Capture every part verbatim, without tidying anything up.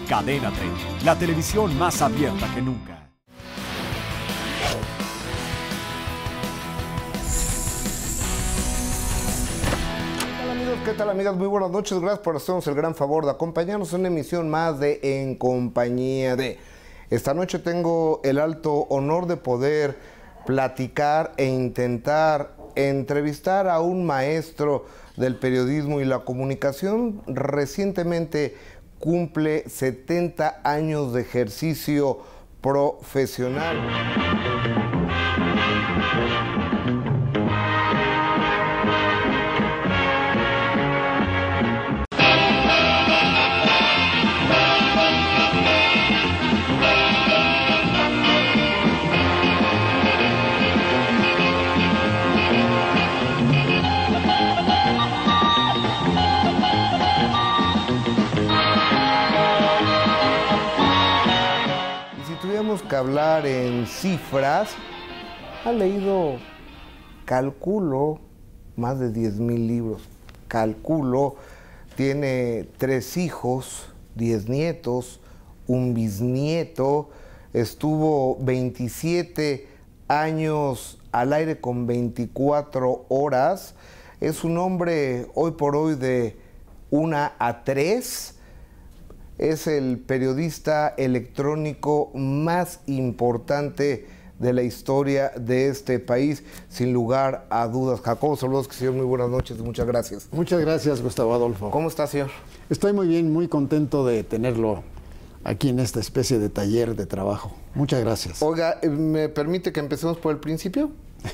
Cadena treinta, la televisión más abierta que nunca. Hola amigos, ¿qué tal amigas? Muy buenas noches, gracias por hacernos el gran favor de acompañarnos en una emisión más de En Compañía de. Esta noche tengo el alto honor de poder platicar e intentar entrevistar a un maestro del periodismo y la comunicación. Recientemente cumple setenta años de ejercicio profesional. Que hablar en cifras, ha leído, calculo, más de diez mil libros, calculo, tiene tres hijos, diez nietos, un bisnieto, estuvo veintisiete años al aire con veinticuatro horas, es un hombre hoy por hoy de una a tres. Es el periodista electrónico más importante de la historia de este país, sin lugar a dudas. Jacobo Zabludovsky, señor, muy buenas noches, muchas gracias. Muchas gracias, Gustavo Adolfo. ¿Cómo está, señor? Estoy muy bien, muy contento de tenerlo aquí en esta especie de taller de trabajo. Muchas gracias. Oiga, ¿me permite que empecemos por el principio?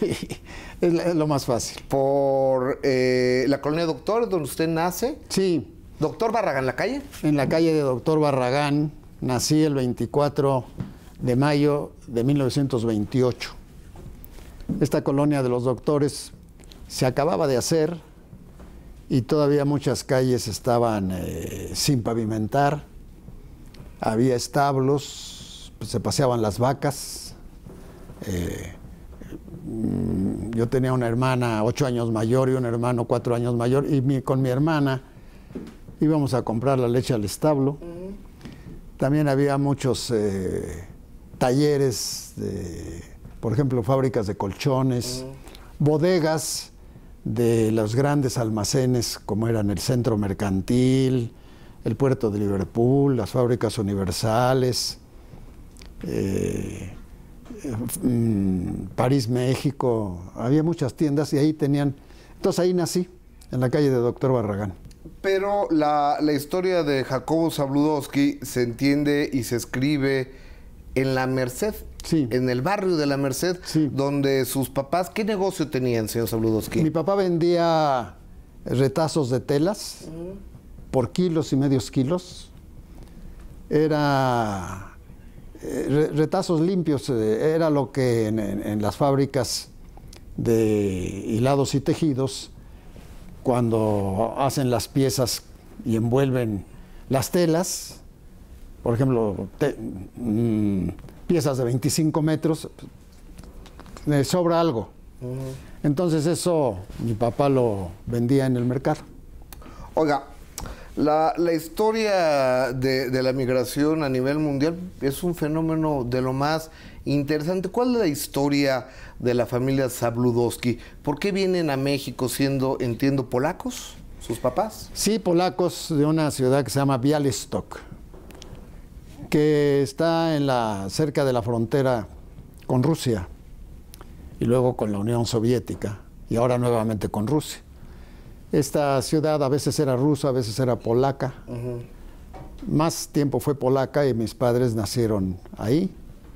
Es lo más fácil. ¿Por eh, la colonia Doctores, donde usted nace? Sí. ¿Doctor Barragán, la calle? En la calle de Doctor Barragán. Nací el veinticuatro de mayo de mil novecientos veintiocho. Esta colonia de los doctores se acababa de hacer y todavía muchas calles estaban eh, sin pavimentar. Había establos, pues, se paseaban las vacas. Eh, yo tenía una hermana ocho años mayor y un hermano cuatro años mayor, y mi, con mi hermana íbamos a comprar la leche al establo. Uh-huh. También había muchos eh, talleres, de, por ejemplo, fábricas de colchones, uh-huh. bodegas de los grandes almacenes, como eran el Centro Mercantil, el Puerto de Liverpool, las fábricas universales, eh, eh, París, México. Había muchas tiendas y ahí tenían... Entonces ahí nací, en la calle de Doctor Barragán. Pero la, la historia de Jacobo Zabludovsky se entiende y se escribe en la Merced, sí. en el barrio de la Merced, sí. Donde sus papás, ¿qué negocio tenían, señor Zabludovsky? Mi papá vendía retazos de telas uh-huh. por kilos y medios kilos. Era eh, retazos limpios, eh, era lo que en, en, en las fábricas de hilados y tejidos, cuando hacen las piezas y envuelven las telas, por ejemplo, te, mmm, piezas de veinticinco metros, le sobra algo. Uh-huh. Entonces eso mi papá lo vendía en el mercado. Oiga, la, la historia de, de la migración a nivel mundial es un fenómeno de lo más interesante. ¿Cuál es la historia de la familia Zabludovsky? ¿Por qué vienen a México siendo, entiendo, polacos, sus papás? Sí, polacos de una ciudad que se llama Białystok, que está en la, cerca de la frontera con Rusia y luego con la Unión Soviética y ahora nuevamente con Rusia. Esta ciudad a veces era rusa, a veces era polaca. Uh-huh. Más tiempo fue polaca y mis padres nacieron ahí.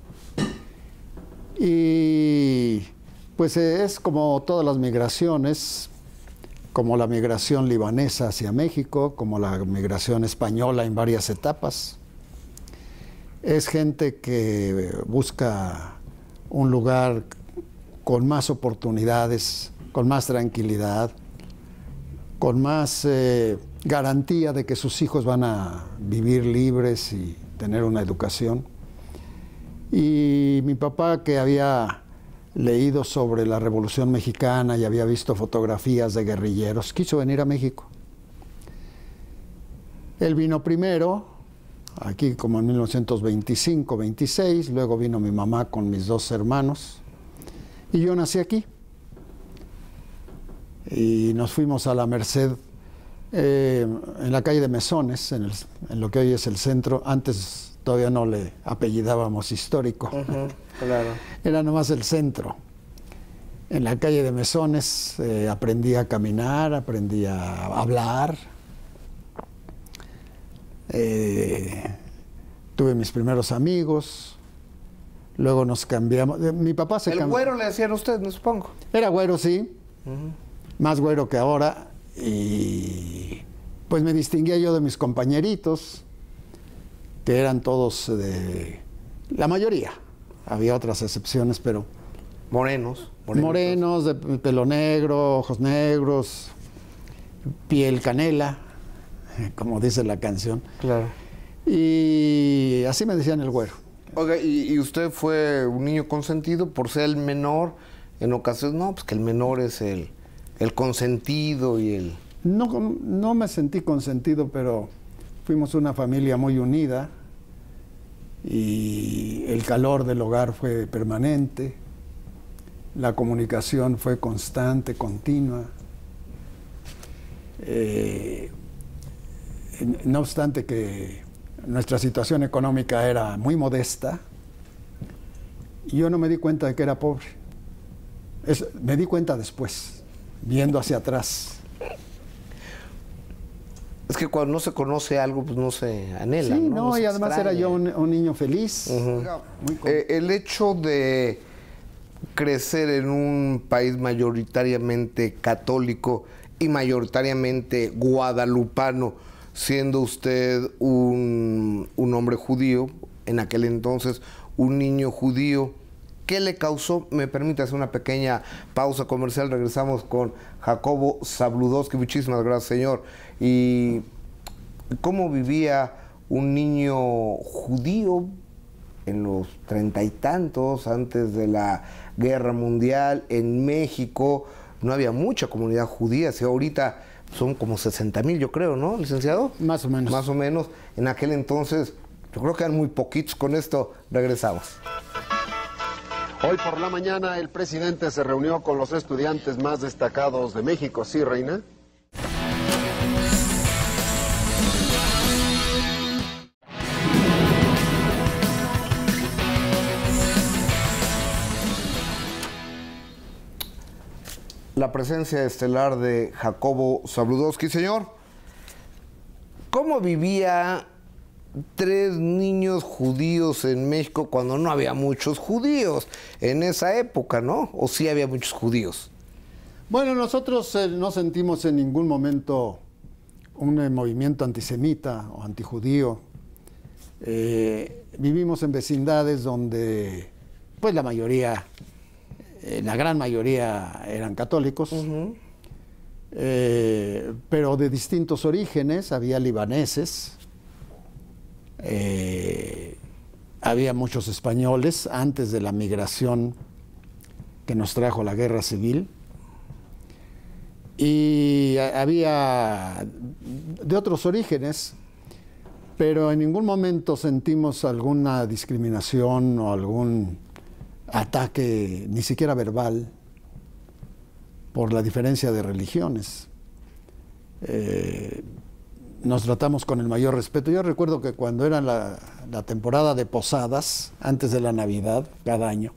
Y pues es como todas las migraciones, como la migración libanesa hacia México, como la migración española en varias etapas. Es gente que busca un lugar con más oportunidades, con más tranquilidad, con más eh, garantía de que sus hijos van a vivir libres y tener una educación. Y mi papá, que había leído sobre la Revolución Mexicana y había visto fotografías de guerrilleros, quiso venir a México. Él vino primero aquí como en mil novecientos veinticinco, veintiséis, luego vino mi mamá con mis dos hermanos y yo nací aquí. Y nos fuimos a la Merced, eh, en la calle de Mesones, en, el, en lo que hoy es el centro. Antes todavía no le apellidábamos histórico, Uh-huh, claro. era nomás el centro. En la calle de Mesones eh, aprendí a caminar, aprendí a hablar. Eh, tuve mis primeros amigos, luego nos cambiamos. Eh, mi papá se El cambió. güero le decían a usted, me supongo. Era güero, sí, Uh-huh. más güero que ahora, y pues me distinguía yo de mis compañeritos, que eran todos de... la mayoría, había otras excepciones, pero Morenos. morenos, de pelo negro, ojos negros, piel canela, como dice la canción. Claro. Y así me decían el güero. Oiga, ¿y, y usted fue un niño consentido por ser el menor? En ocasiones, no, pues que el menor es el, el consentido y el... No, no me sentí consentido, pero fuimos una familia muy unida y el calor del hogar fue permanente, la comunicación fue constante, continua. Eh, no obstante que nuestra situación económica era muy modesta, yo no me di cuenta de que era pobre. Es, me di cuenta después, viendo hacia atrás. Es que cuando no se conoce algo, pues no se anhela. Sí, no, no, No se y además extraña. era yo un, un niño feliz. Ujú. Muy con- Eh, el hecho de crecer en un país mayoritariamente católico y mayoritariamente guadalupano, siendo usted un, un hombre judío, en aquel entonces un niño judío, ¿qué le causó? Me permite hacer una pequeña pausa comercial. Regresamos con Jacobo Zabludovsky. Muchísimas gracias, señor. ¿Y cómo vivía un niño judío en los treinta y tantos, antes de la Guerra Mundial, en México? No había mucha comunidad judía. Si ahorita son como sesenta mil, yo creo, ¿no, licenciado? Más o menos. Más o menos. En aquel entonces, yo creo que eran muy poquitos. Con esto regresamos. Hoy por la mañana el presidente se reunió con los estudiantes más destacados de México. ¿Sí, Reina? La presencia estelar de Jacobo Zabludovsky. Señor, ¿cómo vivía tres niños judíos en México cuando no había muchos judíos en esa época, ¿no? ¿O sí había muchos judíos? Bueno, nosotros eh, no sentimos en ningún momento un eh, movimiento antisemita o antijudío. Eh, vivimos en vecindades donde, pues la mayoría, eh, la gran mayoría eran católicos, Uh-huh. eh, pero de distintos orígenes. Había libaneses, eh, había muchos españoles antes de la migración que nos trajo la guerra civil. Y a- había de otros orígenes, pero en ningún momento sentimos alguna discriminación o algún ataque, ni siquiera verbal, por la diferencia de religiones. Eh, nos tratamos con el mayor respeto. Yo recuerdo que cuando era la, la temporada de posadas, antes de la Navidad, cada año,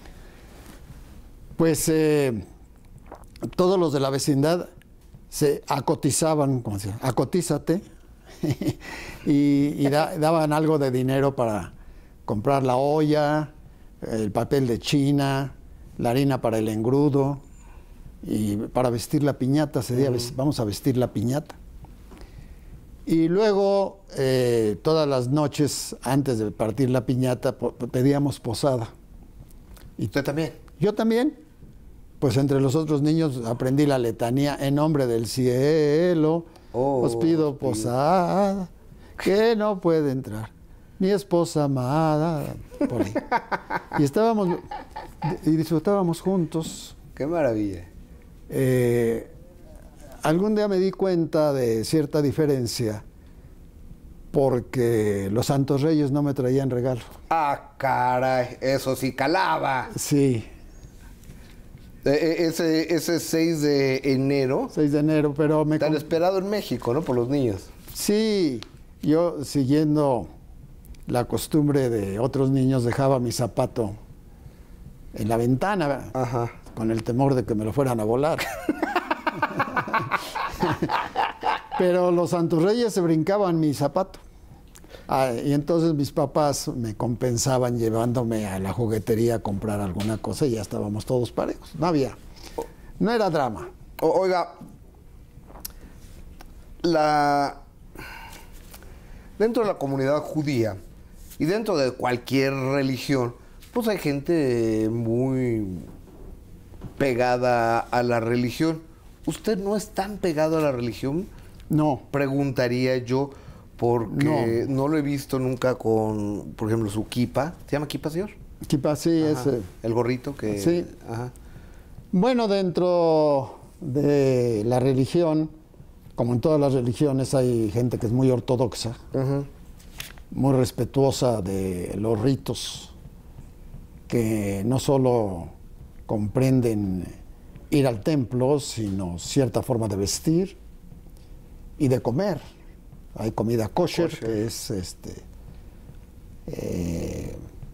pues... Eh, todos los de la vecindad se acotizaban, como decía, acotízate, y, y da- daban algo de dinero para comprar la olla, el papel de China, la harina para el engrudo, y para vestir la piñata. Se decía, "Ves- vamos a vestir la piñata". Y luego, eh, todas las noches, antes de partir la piñata, po- pedíamos posada. ¿Y usted también? Yo también. Pues entre los otros niños aprendí la letanía: en nombre del cielo, Oh, os pido sí. posada, que no puede entrar mi esposa amada, por ahí. Y estábamos, y disfrutábamos juntos. ¡Qué maravilla! Eh, algún día me di cuenta de cierta diferencia porque los Santos Reyes no me traían regalo. Ah, caray, eso sí calaba. Sí. E ese, ese seis de enero. seis de enero, pero me... Tan esperado en México, ¿no? Por los niños. Sí, yo siguiendo la costumbre de otros niños dejaba mi zapato en la ventana. Ajá. Con el temor de que me lo fueran a volar. Pero los Santos Reyes se brincaban mi zapato. Ah, y entonces mis papás me compensaban llevándome a la juguetería a comprar alguna cosa y ya estábamos todos parejos. No había, no era drama. O, oiga, la, dentro de la comunidad judía y dentro de cualquier religión, pues hay gente muy pegada a la religión. ¿Usted no es tan pegado a la religión? No. Preguntaría yo, porque no, no lo he visto nunca con, por ejemplo, su kipa. ¿Se llama kipa, señor? Kipa, sí, es... Eh, el gorrito que... Sí. Ajá. Bueno, dentro de la religión, como en todas las religiones, hay gente que es muy ortodoxa, uh-huh. muy respetuosa de los ritos, que no solo comprenden ir al templo, sino cierta forma de vestir y de comer. Hay comida kosher, kosher. que es este, eh,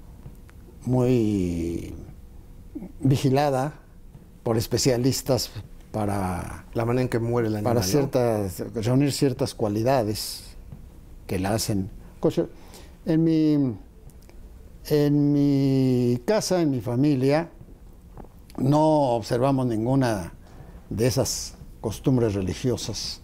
muy vigilada por especialistas para... La manera en que muere el animal, Para ciertas, ¿no? reunir ciertas cualidades que la hacen kosher. En mi, en mi casa, en mi familia, no observamos ninguna de esas costumbres religiosas.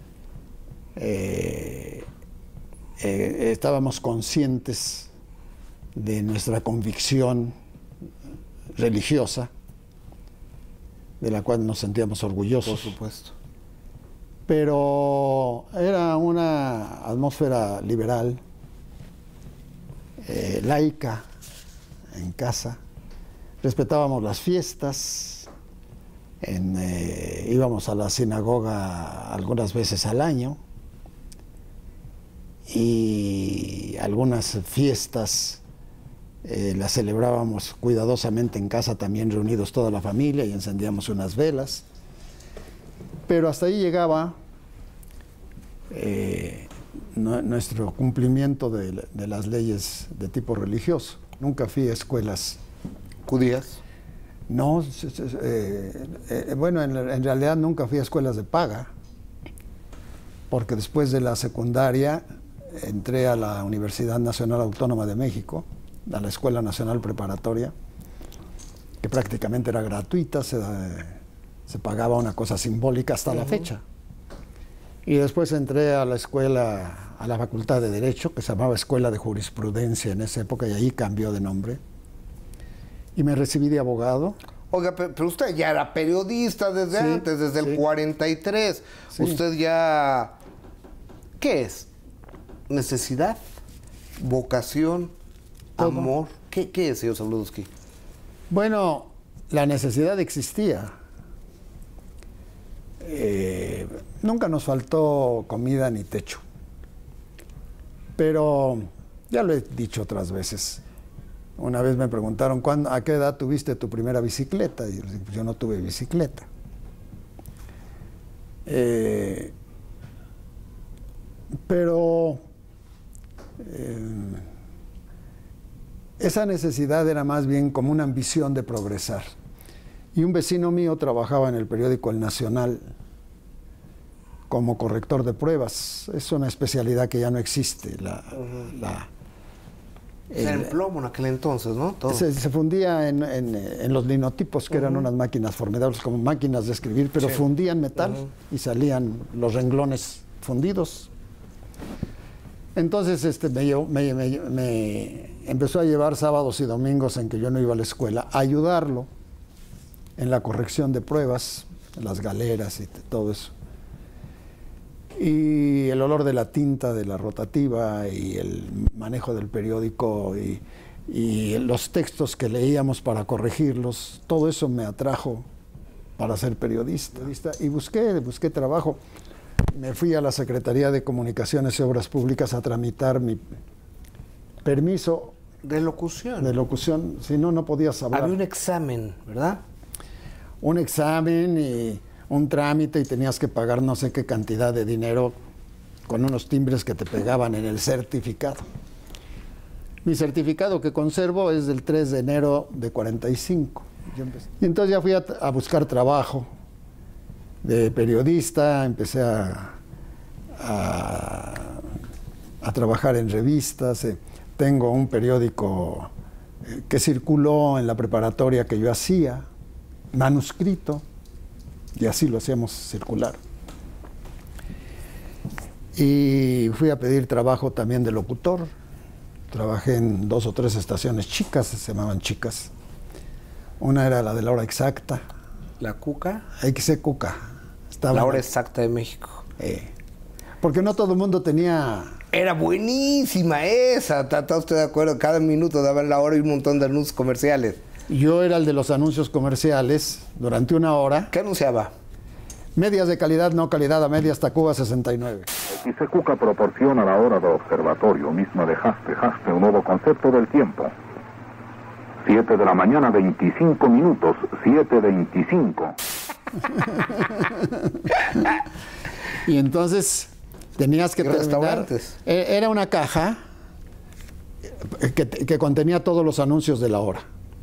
Eh, eh, estábamos conscientes de nuestra convicción religiosa, de la cual nos sentíamos orgullosos. Por supuesto. Pero era una atmósfera liberal, eh, laica, en casa. Respetábamos las fiestas, en, eh, íbamos a la sinagoga algunas veces al año, y algunas fiestas eh, las celebrábamos cuidadosamente en casa, también reunidos toda la familia, y encendíamos unas velas. Pero hasta ahí llegaba eh, no, nuestro cumplimiento de, de las leyes de tipo religioso. Nunca fui a escuelas judías. No, eh, eh, bueno, en, en realidad nunca fui a escuelas de paga, porque después de la secundaria entré a la Universidad Nacional Autónoma de México, a la Escuela Nacional Preparatoria, que prácticamente era gratuita, se, se pagaba una cosa simbólica hasta uh-huh. la fecha. Y después entré a la escuela, a la Facultad de Derecho, que se llamaba Escuela de Jurisprudencia en esa época, y allí cambió de nombre. Y me recibí de abogado. Oiga, pero usted ya era periodista desde sí, antes, desde sí. el cuarenta y tres. Sí. Usted ya... ¿Qué es? ¿Necesidad? ¿Vocación? ¿Todo? ¿Amor? ¿Qué, qué es, señor Zabludowski? Bueno, la necesidad existía. Eh, nunca nos faltó comida ni techo. Pero, ya lo he dicho otras veces, una vez me preguntaron, ¿cuándo, ¿a qué edad tuviste tu primera bicicleta? Y yo, pues yo no tuve bicicleta. Eh, pero eh, esa necesidad era más bien como una ambición de progresar. Y un vecino mío trabajaba en el periódico El Nacional como corrector de pruebas. Es una especialidad que ya no existe. La, uh-huh. la, Era el plomo en aquel entonces, ¿no? Todo. Se, se fundía en, en, en los linotipos, que uh-huh. eran unas máquinas formidables, como máquinas de escribir, pero sí. fundían metal uh-huh. y salían los renglones fundidos. Entonces este, me, me, me, me empezó a llevar sábados y domingos en que yo no iba a la escuela, a ayudarlo en la corrección de pruebas, en las galeras y todo eso. Y el olor de la tinta, de la rotativa, y el manejo del periódico, y, y los textos que leíamos para corregirlos, todo eso me atrajo para ser periodista. Y busqué, busqué trabajo. me fui a la Secretaría de Comunicaciones y Obras Públicas a tramitar mi permiso De locución. de locución, si no, no podías hablar. Había un examen, ¿verdad? Un examen y un trámite y tenías que pagar no sé qué cantidad de dinero con unos timbres que te pegaban en el certificado. Mi certificado que conservo es del tres de enero de cuarenta y cinco. Y entonces ya fui a, a buscar trabajo de periodista, empecé a, a, a trabajar en revistas. Eh, tengo un periódico eh, que circuló en la preparatoria que yo hacía, manuscrito, y así lo hacíamos circular. Y fui a pedir trabajo también de locutor. Trabajé en dos o tres estaciones chicas, se llamaban chicas. Una era la de la hora exacta. ¿La Cuca? X E Cuca. Estaba La en- hora exacta de México. eh, porque no todo el mundo tenía... Era buenísima esa. ¿Está está usted de acuerdo? Cada minuto daban la hora y un montón de anuncios comerciales. Yo era el de los anuncios comerciales durante una hora. ¿Qué anunciaba? Medias de calidad, no calidad a medias, Tacuba sesenta y nueve. X E Cuca proporciona la hora de observatorio misma de Haste, Haste, un nuevo concepto del tiempo. siete de la mañana, veinticinco minutos, siete veinticinco. Y entonces tenías que ¿Y terminar. restaurantes? E- Era una caja que, que contenía todos los anuncios de la hora.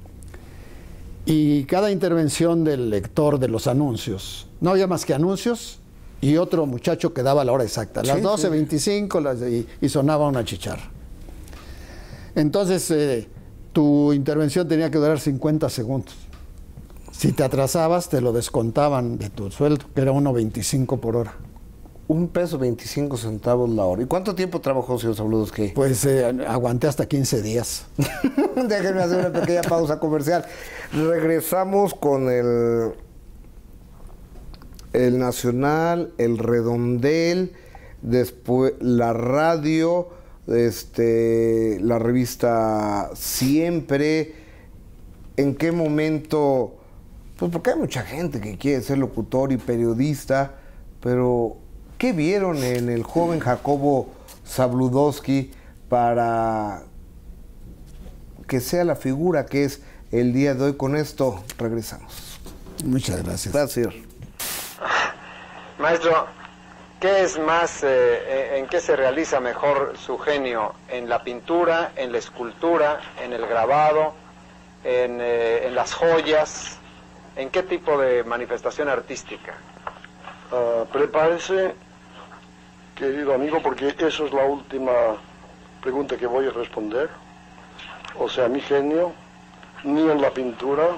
Y cada intervención del lector de los anuncios, no había más que anuncios y otro muchacho que daba la hora exacta, las Sí, doce sí. veinticinco las de- y, y sonaba una chicharra. Entonces, eh, tu intervención tenía que durar cincuenta segundos. Si te atrasabas, te lo descontaban de tu sueldo, que era uno veinticinco por hora. Un peso veinticinco centavos la hora. ¿Y cuánto tiempo trabajó, señor Zabludovsky? Pues eh, aguanté hasta quince días. Déjenme hacer una pequeña pausa comercial. Regresamos con el, el Nacional, el Redondel, después la radio, este, la revista Siempre. ¿En qué momento? Pues porque hay mucha gente que quiere ser locutor y periodista, pero ¿qué vieron en el joven Jacobo Zabludovsky para que sea la figura que es el día de hoy? Con esto regresamos. Muchas gracias. Gracias. Maestro, ¿qué es más, eh, en qué se realiza mejor su genio? ¿En la pintura, en la escultura, en el grabado, en, eh, en las joyas? ¿En qué tipo de manifestación artística? Ah, prepárese, querido amigo, porque eso es la última pregunta que voy a responder. O sea, mi genio, ni en la pintura,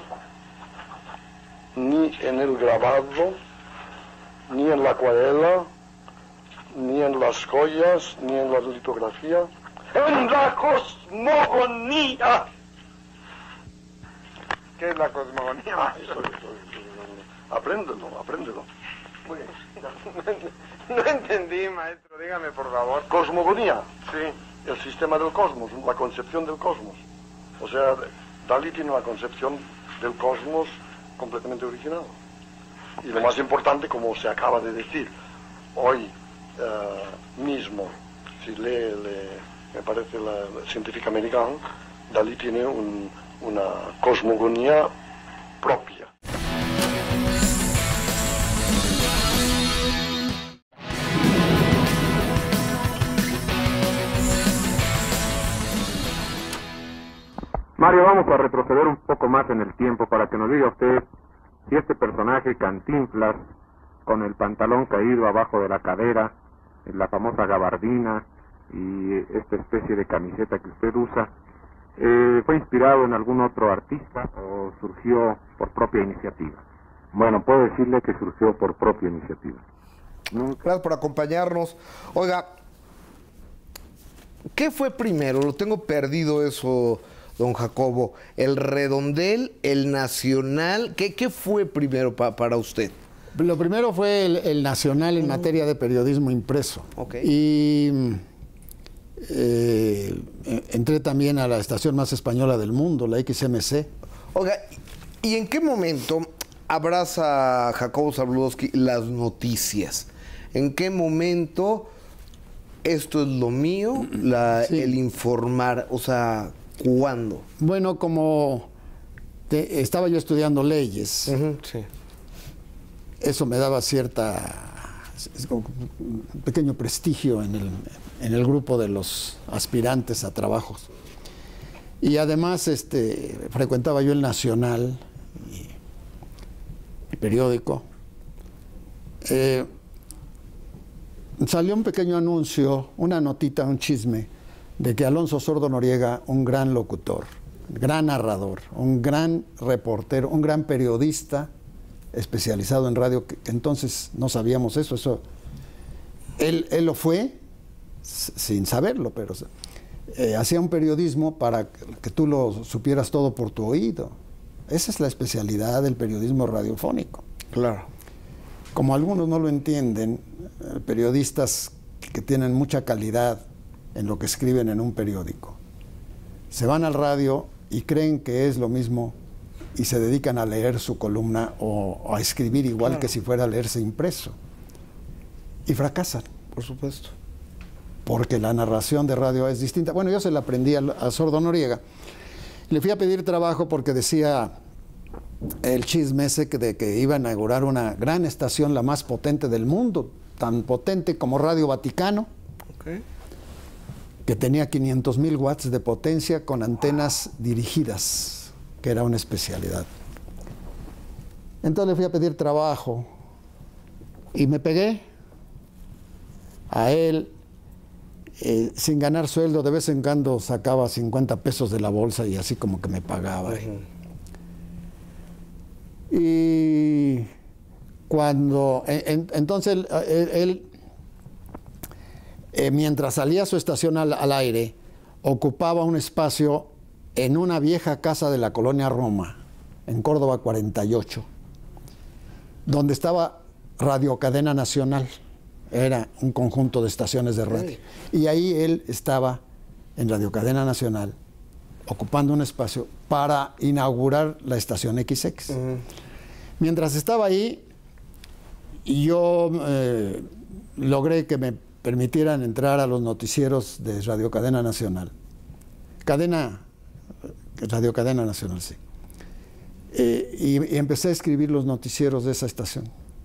ni en el grabado, ni en la acuarela, ni en las joyas, ni en la litografía. ¡En la cosmogonía! ¿Qué es la cosmogonía? Ah, eso, eso, eso. Apréndelo, apréndelo. No entendí, maestro, dígame por favor. Cosmogonía. Sí. El sistema del cosmos, la concepción del cosmos. O sea, Dalí tiene una concepción del cosmos completamente original. Y lo más importante, como se acaba de decir, hoy eh, mismo, si lee, lee, me parece la, la científica americana, Dalí tiene un, una cosmogonía propia. Mario, vamos a retroceder un poco más en el tiempo para que nos diga usted si este personaje Cantinflas, con el pantalón caído abajo de la cadera, la famosa gabardina y esta especie de camiseta que usted usa, eh, ¿fue inspirado en algún otro artista o surgió por propia iniciativa? Bueno, puedo decirle que surgió por propia iniciativa. Gracias por acompañarnos. Oiga, ¿qué fue primero? Lo tengo perdido eso, don Jacobo. ¿El Redondel, el Nacional? ¿Qué, qué fue primero pa, para usted? Lo primero fue el, el Nacional en materia de periodismo impreso. Ok. Y eh, entré también a la estación más española del mundo, la X M C. Oiga, ¿y en qué momento abraza Jacobo Zabludovsky las noticias? ¿En qué momento esto es lo mío, la, Sí. el informar? O sea, ¿cuándo? Bueno, como te- estaba yo estudiando leyes, Ujú, sí. eso me daba cierta, es como un pequeño prestigio en el, en el grupo de los aspirantes a trabajos. Y además este, frecuentaba yo el Nacional, y el periódico. Eh, salió un pequeño anuncio, una notita, un chisme, de que Alonso Sordo Noriega, un gran locutor, gran narrador, un gran reportero, un gran periodista especializado en radio, que, que entonces no sabíamos eso, eso él, él lo fue s- sin saberlo, pero eh, hacía un periodismo para que tú lo supieras todo por tu oído. Esa es la especialidad del periodismo radiofónico. Claro. Como algunos no lo entienden, eh, periodistas que tienen mucha calidad en lo que escriben en un periódico, se van al radio y creen que es lo mismo y se dedican a leer su columna o, o a escribir igual Claro. que si fuera a leerse impreso. Y fracasan, Por supuesto. porque la narración de radio es distinta. Bueno, yo se la aprendí a, a Sordo Noriega. Le fui a pedir trabajo porque decía el chisme ese que de que iba a inaugurar una gran estación, la más potente del mundo, tan potente como Radio Vaticano, Ok. que tenía quinientos mil watts de potencia con antenas dirigidas, que era una especialidad. Entonces le fui a pedir trabajo y me pegué a él eh, sin ganar sueldo. De vez en cuando sacaba cincuenta pesos de la bolsa y así como que me pagaba. Ujú. Y cuando, en- en- entonces él, él- él, eh, mientras salía su estación al, al aire, ocupaba un espacio en una vieja casa de la colonia Roma, en Córdoba cuarenta y ocho, donde estaba Radio Cadena Nacional. Era un conjunto de estaciones de radio. Y ahí él estaba en Radio Cadena Nacional, ocupando un espacio para inaugurar la estación equis equis. Ujú. Mientras estaba ahí, yo eh, logré que me permitieran entrar a los noticieros de Radio Cadena Nacional. Cadena, Radio Cadena Nacional, sí. Eh, y, y empecé a escribir los noticieros de esa estación.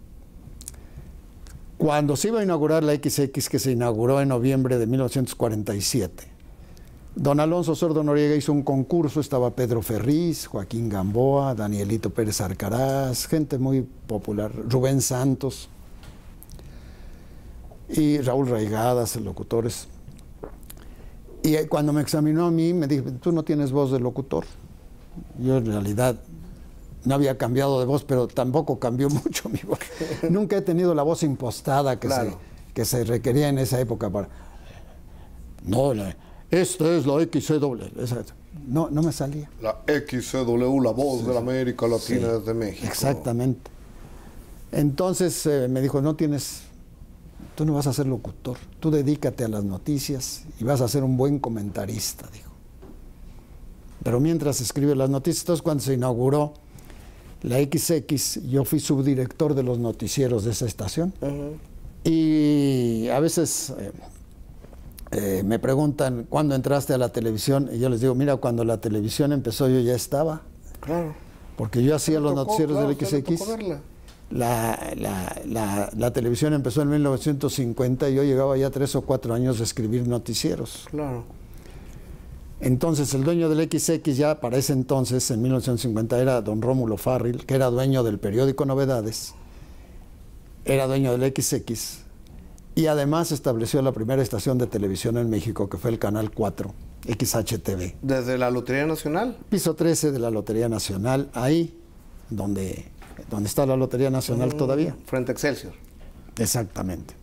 Cuando se iba a inaugurar la equis equis, que se inauguró en noviembre de mil novecientos cuarenta y siete, don Alonso Sordo Noriega hizo un concurso, estaba Pedro Ferriz, Joaquín Gamboa, Danielito Pérez Arcaraz, gente muy popular, Rubén Santos y Raúl Raigadas, locutores. Y eh, cuando me examinó a mí, me dijo, tú no tienes voz de locutor. Yo en realidad no había cambiado de voz, pero tampoco cambió mucho mi voz. Nunca he tenido la voz impostada que, Claro. se, que se requería en esa época para... No, la- esta es la equis ce doble. esa- No, no me salía. La equis ce doble u, la voz de la América Latina Sí, desde México. Exactamente. Entonces eh, me dijo, no tienes, tú no vas a ser locutor, tú dedícate a las noticias y vas a ser un buen comentarista, dijo. Pero mientras escribe las noticias, entonces cuando se inauguró la equis equis, yo fui subdirector de los noticieros de esa estación. Ujú. Y a veces eh, eh, me preguntan, ¿cuándo entraste a la televisión? Y yo les digo, mira, cuando la televisión empezó yo ya estaba, Claro. porque yo hacía Me los tocó, noticieros claro, del usted equis le equis. tocó verla. La, la, la, la televisión empezó en mil novecientos cincuenta y yo llevaba ya tres o cuatro años de escribir noticieros. Claro. Entonces el dueño del equis equis ya para ese entonces, en mil novecientos cincuenta, era don Rómulo Farril, que era dueño del periódico Novedades, era dueño del equis equis y además estableció la primera estación de televisión en México, que fue el Canal cuatro, equis hache te ve. Desde la Lotería Nacional. Piso trece de la Lotería Nacional, ahí donde, donde está la Lotería Nacional todavía. Frente a Excelsior. Exactamente.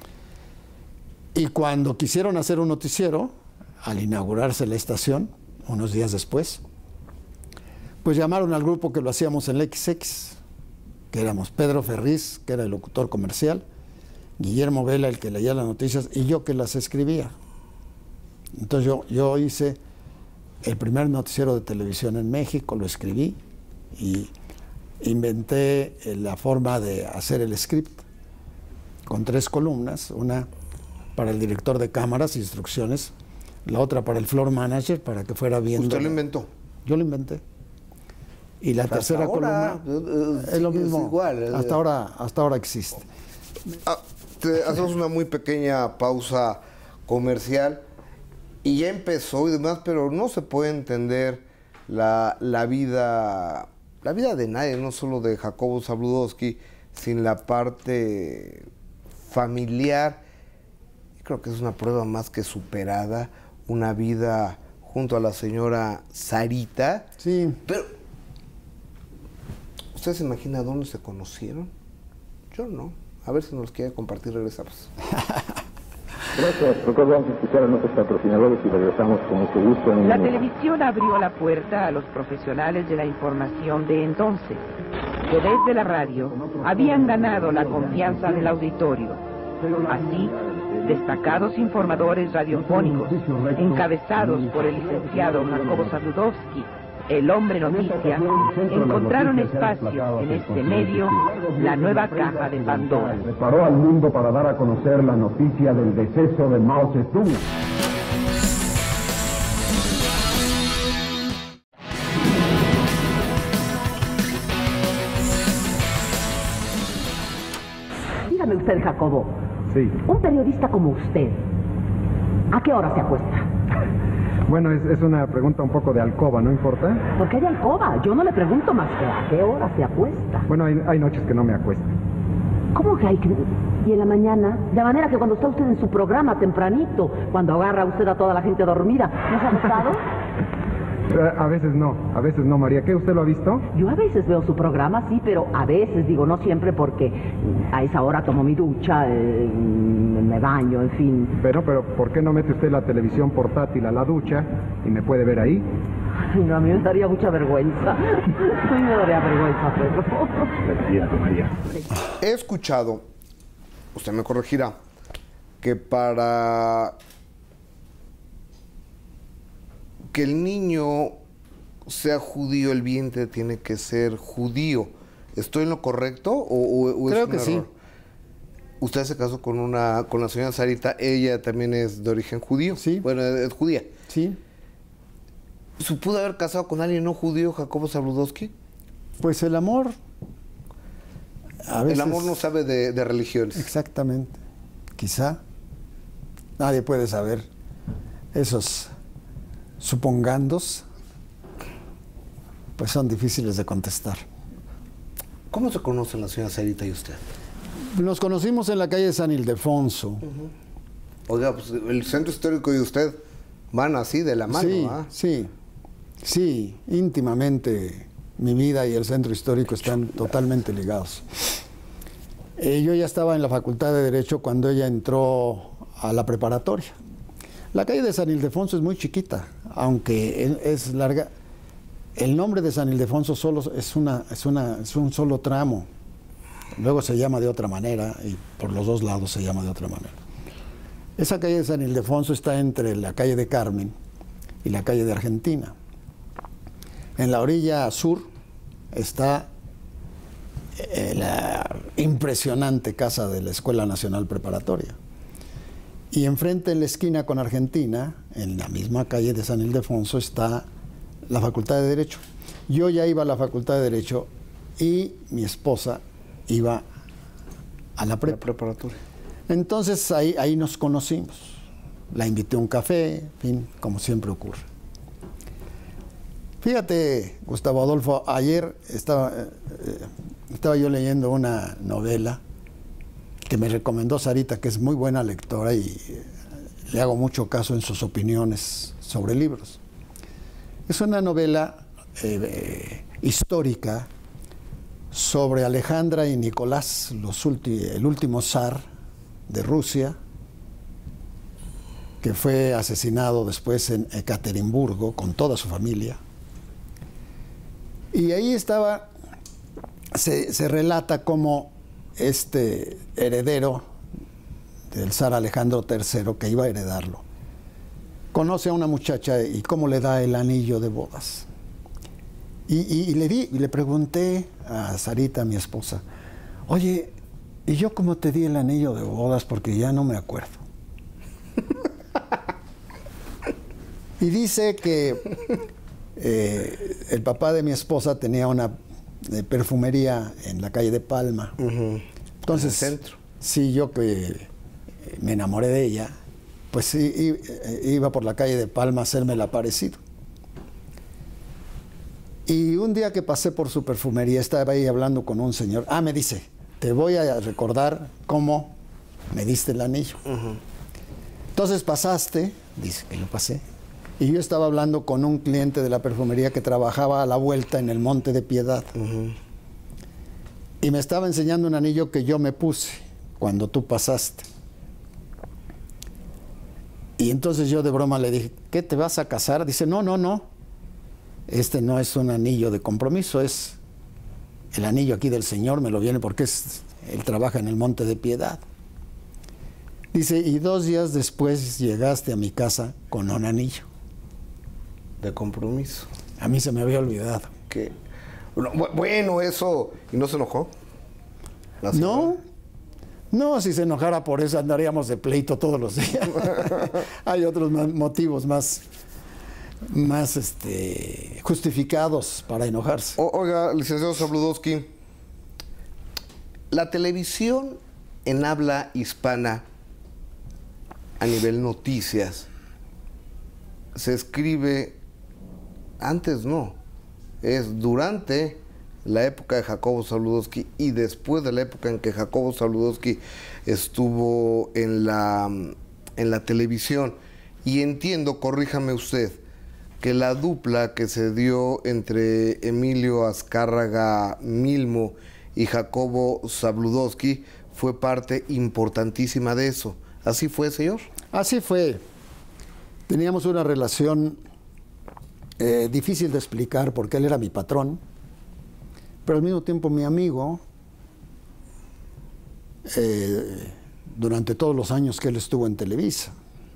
Y cuando quisieron hacer un noticiero, al inaugurarse la estación, unos días después, pues llamaron al grupo que lo hacíamos en la equis equis, que éramos Pedro Ferriz, que era el locutor comercial, Guillermo Vela, el que leía las noticias, y yo que las escribía. Entonces yo, yo hice el primer noticiero de televisión en México, lo escribí y inventé eh, la forma de hacer el script. con tres columnas, una para el director de cámaras e instrucciones, la otra para el floor manager, para que fuera viendo. ¿Usted lo inventó? Yo lo inventé. Y la Hasta tercera ahora, columna eh, es lo es mismo. igual, eh. Hasta ahora, hasta ahora existe. Ah, te- hacemos una muy pequeña pausa comercial y ya empezó y demás, pero no se puede entender la, la vida la vida de nadie, no solo de Jacobo Zabludovsky, sin la parte familiar. Creo que es una prueba más que superada, una vida junto a la señora Sarita. Sí. Pero, ¿usted se imagina dónde se conocieron? Yo no. A ver si nos quiere compartir, regresamos. Gracias, doctor. Vamos a escuchar a nuestros patrocinadores y regresamos con mucho gusto. En... La televisión abrió la puerta a los profesionales de la información de entonces, que desde la radio habían ganado la confianza del auditorio. Así, destacados informadores radiofónicos, encabezados por el licenciado Jacobo Zabludovsky, el hombre noticia, encontraron espacio en este medio, la nueva caja de Pandora. Preparó al mundo para dar a conocer la noticia del deceso de Mao Zedong. Dígame usted, Jacobo. Sí. Un periodista como usted, ¿a qué hora se acuesta? Bueno, es, es una pregunta un poco de alcoba, ¿no importa? ¿Por qué de alcoba? Yo no le pregunto más que a qué hora se acuesta. Bueno, hay, hay noches que no me acuesto. ¿Cómo que hay que...? ¿Y en la mañana? De manera que cuando está usted en su programa tempranito, cuando agarra usted a toda la gente dormida, ¿no se ha acostado? Eh, A veces no, a veces no, María. ¿Qué, usted lo ha visto? Yo a veces veo su programa, sí, pero a veces, digo, no siempre, porque a esa hora tomo mi ducha, eh, me baño, en fin. Pero, pero, ¿por qué no mete usted la televisión portátil a la ducha y me puede ver ahí? Ay, no, a mí me daría mucha vergüenza. A mí me daría vergüenza, Pedro. Lo siento, María. He escuchado, usted me corregirá, que para que el niño sea judío, el vientre tiene que ser judío. ¿Estoy en lo correcto o, o- o es Creo un que sí. error? Usted se casó con una con la señora Sarita, ella también es de origen judío. Sí. Bueno, es judía. Sí. ¿Se pudo haber casado con alguien no judío, Jacobo Zabludovsky? Pues el amor. A veces, El amor no sabe de, de religiones. Exactamente. Quizá. Nadie puede saber. Esos supongandos, pues son difíciles de contestar. ¿Cómo se conocen la señora Sarita y usted? Nos conocimos en la calle San Ildefonso. Oiga, pues el centro histórico y usted van así de la mano, Sí, ¿ah? sí, sí, íntimamente mi vida y el centro histórico están totalmente ligados. Eh, yo ya estaba en la Facultad de Derecho cuando ella entró a la preparatoria. La calle de San Ildefonso es muy chiquita, aunque es- es larga. El nombre de San Ildefonso solo es, una, es, una, es un solo tramo. Luego se llama de otra manera y por los dos lados se llama de otra manera. Esa calle de San Ildefonso está entre la calle de Carmen y la calle de Argentina. En la orilla sur está eh, la impresionante casa de la Escuela Nacional Preparatoria. Y enfrente, en la esquina con Argentina, en la misma calle de San Ildefonso, está la Facultad de Derecho. Yo ya iba a la Facultad de Derecho y mi esposa iba a la prepa. preparatoria. Entonces ahí, ahí nos conocimos. La invité a un café, en fin, como siempre ocurre. Fíjate, Gustavo Adolfo, ayer estaba, eh, eh, estaba yo leyendo una novela que me recomendó Sarita, que es muy buena lectora y eh, le hago mucho caso en sus opiniones sobre libros. Es una novela eh, eh, histórica sobre Alejandra y Nicolás, los ulti- el último zar de Rusia, que fue asesinado después en Ekaterimburgo con toda su familia. Y ahí estaba, se, se relata cómo este heredero del zar Alejandro tercero, que iba a heredarlo, conoce a una muchacha y cómo le da el anillo de bodas. Y, y- y le di, y le pregunté a Sarita, mi esposa, oye, ¿y yo cómo te di el anillo de bodas? Porque ya no me acuerdo. Y dice que eh, el papá de mi esposa tenía una eh, perfumería en la calle de Palma. Uh-huh. Entonces, en el centro. Sí, yo que me enamoré de ella, pues sí, iba por la calle de Palma a hacerme el aparecido. Y un día que pasé por su perfumería, estaba ahí hablando con un señor. Ah, me dice, te voy a recordar cómo me diste el anillo. Uh-huh. Entonces pasaste, dice que yo pasé, y yo estaba hablando con un cliente de la perfumería que trabajaba a la vuelta en el Monte de Piedad. Uh-huh. Y me estaba enseñando un anillo que yo me puse cuando tú pasaste. Y entonces yo de broma le dije, ¿qué, te vas a casar? Dice, no, no, no. Este no es un anillo de compromiso, es el anillo aquí del Señor, me lo viene porque es, él trabaja en el Monte de Piedad. Dice, y dos días después llegaste a mi casa con un anillo. De compromiso. A mí se me había olvidado. ¿Qué? Bueno, eso... ¿Y no se enojó? No, no, si se enojara por eso andaríamos de pleito todos los días. Hay otros más, motivos más, más este, justificados para enojarse. O, oiga, licenciado Zabludovsky, la televisión en habla hispana a nivel noticias se escribe, antes no, es durante la época de Jacobo Zabludovsky y después de la época en que Jacobo Zabludovsky estuvo en la, en la televisión. Y entiendo, corríjame usted, que la dupla que se dio entre Emilio Azcárraga Milmo y Jacobo Zabludovsky fue parte importantísima de eso. ¿Así fue, señor? Así fue. Teníamos una relación eh, difícil de explicar porque él era mi patrón, pero al mismo tiempo mi amigo, eh, durante todos los años que él estuvo en Televisa.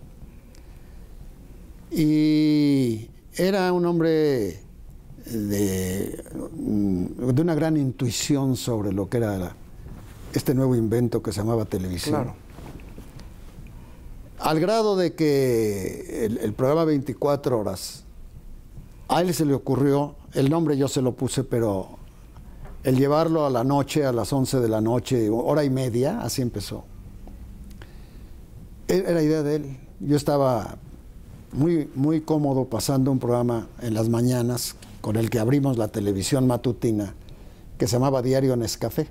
Y era un hombre de, de una gran intuición sobre lo que era la, este nuevo invento que se llamaba televisión. Claro. Al grado de que el, el programa veinticuatro horas, a él se le ocurrió, el nombre yo se lo puse, pero el llevarlo a la noche, a las once de la noche, hora y media, así empezó. Era idea de él. Yo estaba muy, muy cómodo pasando un programa en las mañanas con el que abrimos la televisión matutina, que se llamaba Diario Nescafé.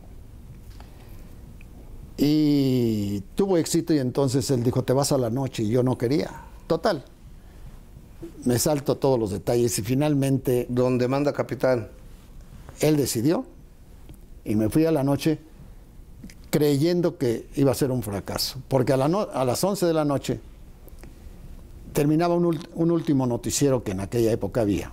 Y tuvo éxito y entonces él dijo, te vas a la noche, y yo no quería. Total, me salto todos los detalles y finalmente... Donde manda capitán. Él decidió y me fui a la noche creyendo que iba a ser un fracaso, porque a, la no, a las once de la noche terminaba un, un último noticiero que en aquella época había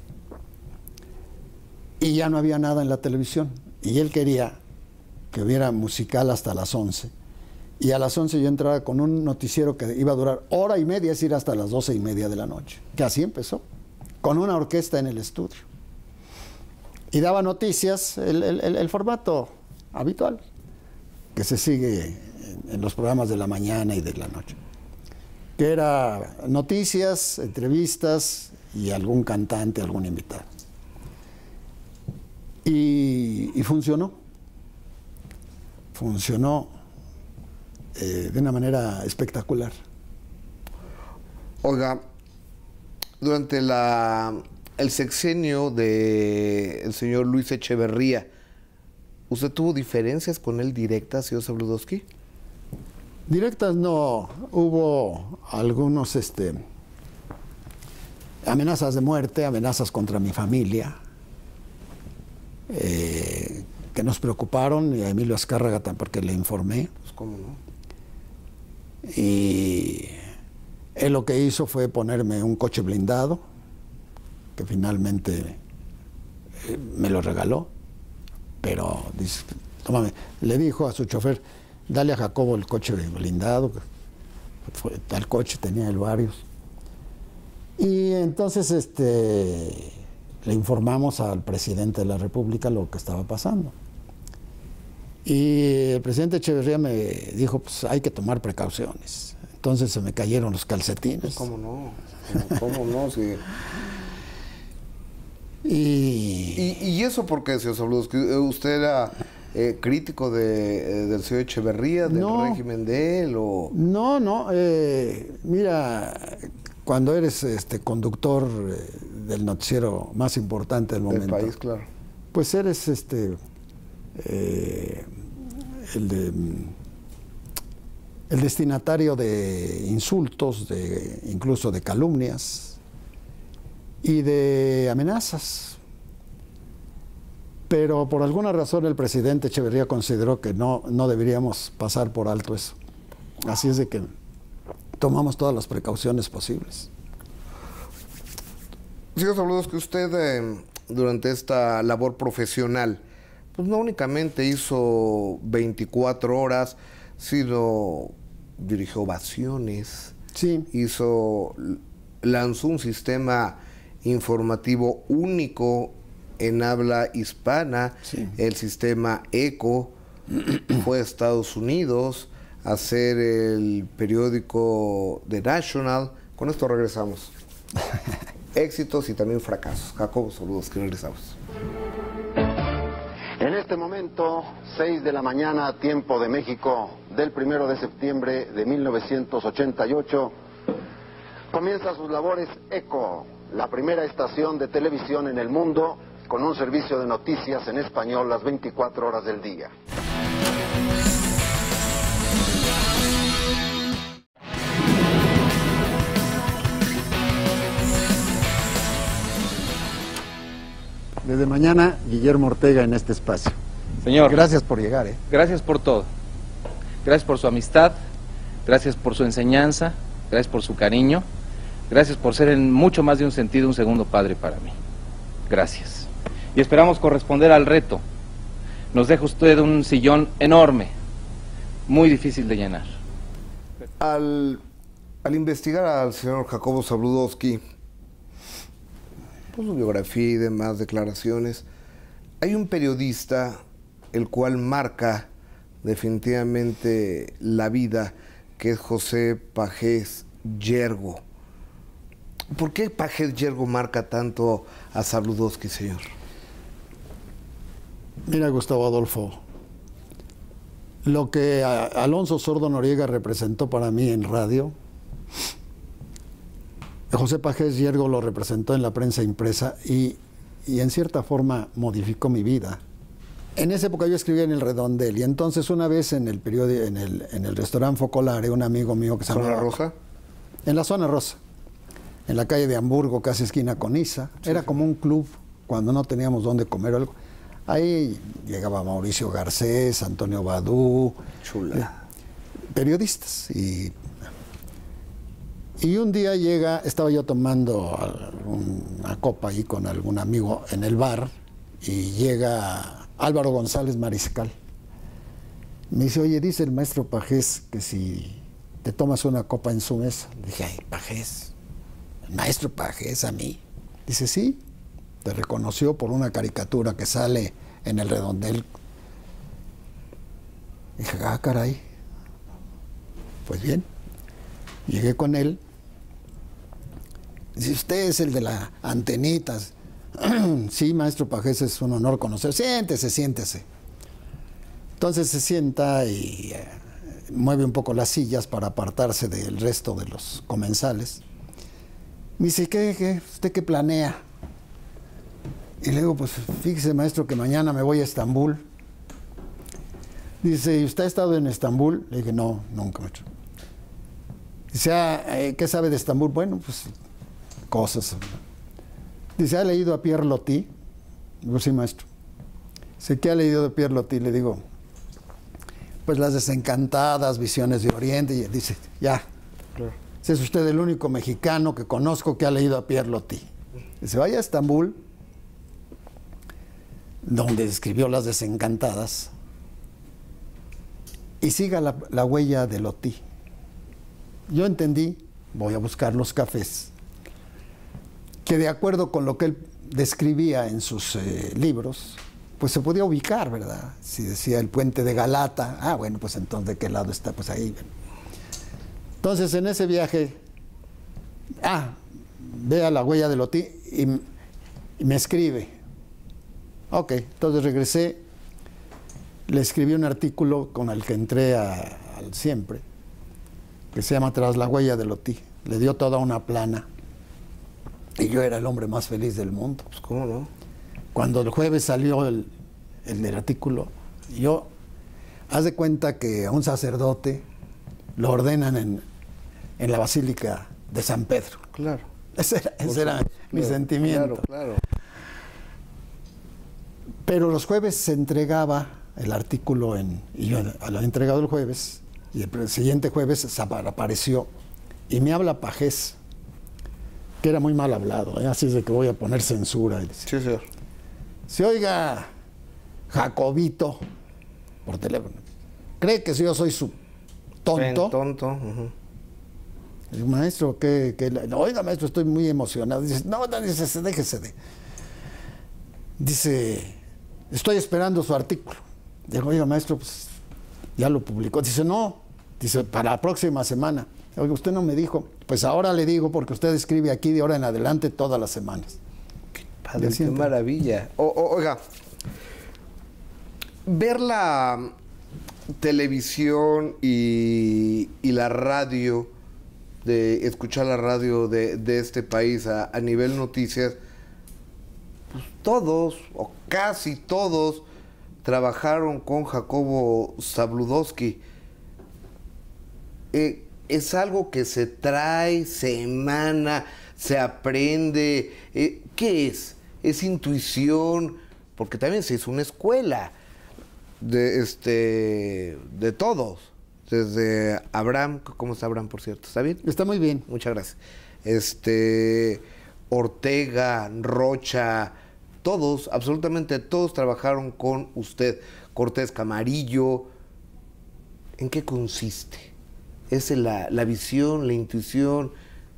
y ya no había nada en la televisión y él quería que hubiera musical hasta las once y a las once yo entraba con un noticiero que iba a durar hora y media, es decir, hasta las doce y media de la noche, que así empezó, con una orquesta en el estudio. Y daba noticias, el, el, el formato habitual que se sigue en, en los programas de la mañana y de la noche. Que era noticias, entrevistas y algún cantante, algún invitado. Y, y funcionó. Funcionó eh, de una manera espectacular. Oiga, durante la... el sexenio del señor Luis Echeverría, ¿usted tuvo diferencias con él directas, señor Zabludovsky? Directas no, hubo algunos este, amenazas de muerte, amenazas contra mi familia, eh, que nos preocuparon, y a Emilio Azcárraga también, porque le informé. Pues cómo no. Y él lo que hizo fue ponerme un coche blindado, que finalmente eh, me lo regaló, pero dice, tómame, le dijo a su chofer, dale a Jacobo el coche blindado, fue, tal coche tenía él varios. Y entonces este, le informamos al presidente de la República lo que estaba pasando. Y el presidente Echeverría me dijo, pues hay que tomar precauciones. Entonces se me cayeron los calcetines. ¿Cómo no? ¿Cómo no? Sí. Y... y... ¿Y eso por qué, señor Zabludovsky? ¿Usted era eh, crítico de, eh, del señor Echeverría, del no, régimen de él? O... No, no. Eh, mira, cuando eres este conductor eh, del noticiero más importante del momento. Del país, claro. Pues eres este... Eh, el, de, el destinatario de insultos, de, incluso de calumnias y de amenazas. Pero por alguna razón el presidente Echeverría consideró que no, no deberíamos pasar por alto eso. Así es de que tomamos todas las precauciones posibles. Señor Zabludovsky, usted eh, durante esta labor profesional, pues no únicamente hizo veinticuatro horas, sino dirigió ovaciones, sí. hizo, lanzó un sistema informativo único en habla hispana, sí. el sistema ECO, fue a Estados Unidos a hacer el periódico The National. Con esto regresamos. Éxitos y también fracasos. Jacobo, saludos, que regresamos. En este momento, seis de la mañana, tiempo de México, del primero de septiembre de mil novecientos ochenta y ocho, comienza sus labores ECO, la primera estación de televisión en el mundo con un servicio de noticias en español las veinticuatro horas del día. Desde mañana, Guillermo Ortega en este espacio. Señor. Gracias por llegar, ¿eh? Gracias por todo. Gracias por su amistad, gracias por su enseñanza, gracias por su cariño, gracias por ser en mucho más de un sentido un segundo padre para mí. Gracias. Y esperamos corresponder al reto. Nos deja usted un sillón enorme, muy difícil de llenar. Al, al investigar al señor Jacobo Zabludovsky, por su biografía y demás declaraciones, hay un periodista el cual marca definitivamente la vida, que es José Pagés Yergo. ¿Por qué Pagés Yergo marca tanto a Zabludovsky, señor? Mira, Gustavo Adolfo, lo que a Alonso Sordo Noriega representó para mí en radio, José Pagés Yergo lo representó en la prensa impresa y, y en cierta forma modificó mi vida. En esa época yo escribía en El Redondel y entonces una vez en el periódico, en el, en el restaurante Focolare, un amigo mío que se llama... ¿Zona Rosa? En la Zona Rosa, en la calle de Hamburgo, casi esquina con Isa. Sí, Era sí. como un club cuando no teníamos dónde comer o algo. Ahí llegaba Mauricio Garcés, Antonio Badú, Chula. Eh, periodistas. Y, y un día llega, estaba yo tomando una copa ahí con algún amigo en el bar y llega Álvaro González Mariscal. Me dice, oye, dice el maestro Pagés que si te tomas una copa en su mesa. Le dije, ay, Pagés, el maestro Pagés a mí. Dice, sí. Te reconoció por una caricatura que sale en El Redondel. Dije, ah, caray. Pues bien, llegué con él. Dice, usted es el de las antenitas. Sí, maestro Pagés, es un honor conocer. Siéntese, siéntese. Entonces se sienta y eh, mueve un poco las sillas para apartarse del resto de los comensales. Me dice, ¿qué, qué, usted qué planea? Y le digo, pues fíjese, maestro, que mañana me voy a Estambul. Dice, ¿y usted ha estado en Estambul? Le dije, no, nunca, maestro. Dice, ah, ¿qué sabe de Estambul? Bueno, pues cosas. Dice, ¿ha leído a Pierre Loti? Digo, sí, maestro. Dice, ¿qué ha leído de Pierre Loti? Le digo, pues Las Desencantadas, Visiones de Oriente. Y dice, ya. Claro. Dice, es usted el único mexicano que conozco que ha leído a Pierre Loti. Dice, vaya a Estambul, donde escribió Las Desencantadas, y siga la, la huella de Loti. Yo entendí, voy a buscar los cafés, que de acuerdo con lo que él describía en sus eh, libros, pues se podía ubicar, ¿verdad? Si decía el puente de Galata, ah, bueno, pues entonces, ¿de qué lado está? Pues ahí. Entonces, en ese viaje, ah, ve a la huella de Lotí y, y me escribe. Ok, entonces regresé, le escribí un artículo con el que entré a, al Siempre, que se llama Tras la huella de Lotí. Le dio toda una plana. Y yo era el hombre más feliz del mundo. Pues, ¿cómo no? Cuando el jueves salió el, el, el artículo, yo, haz de cuenta que a un sacerdote lo ordenan en, en la Basílica de San Pedro. Claro. Ese era, ese era mi claro, sentimiento. Claro, claro. Pero los jueves se entregaba el artículo en, y yo lo he entregado el jueves, y el siguiente jueves apareció, y me habla Pajés, que era muy mal hablado, ¿eh? Así es de que voy a poner censura. Sí, señor. Se oiga, Jacobito, por teléfono, cree que si yo soy su tonto. Ben tonto. Uh-huh. Digo, maestro, que, que oiga, maestro, estoy muy emocionado. Dice, no, no, dice, déjese de. Dice, estoy esperando su artículo. Digo, oiga, maestro, pues ya lo publicó. Dice, no, dice, para la próxima semana. Oiga, usted no me dijo. Pues ahora le digo, porque usted escribe aquí de ahora en adelante todas las semanas. Qué padre, qué maravilla. O, o, oiga, ver la televisión y, y la radio, de escuchar la radio de, de este país a, a nivel noticias, pues todos, o casi todos, trabajaron con Jacobo Zabludovsky. Eh, es algo que se trae, se emana, se aprende. Eh, ¿Qué es? ¿Es intuición? Porque también se hizo una escuela de, este, de todos. Desde Abraham, ¿cómo está Abraham, por cierto? ¿Está bien? Está muy bien. Muchas gracias. Este, Ortega, Rocha, todos, absolutamente todos trabajaron con usted. Cortés Camarillo. ¿En qué consiste? ¿Es la, la visión, la intuición?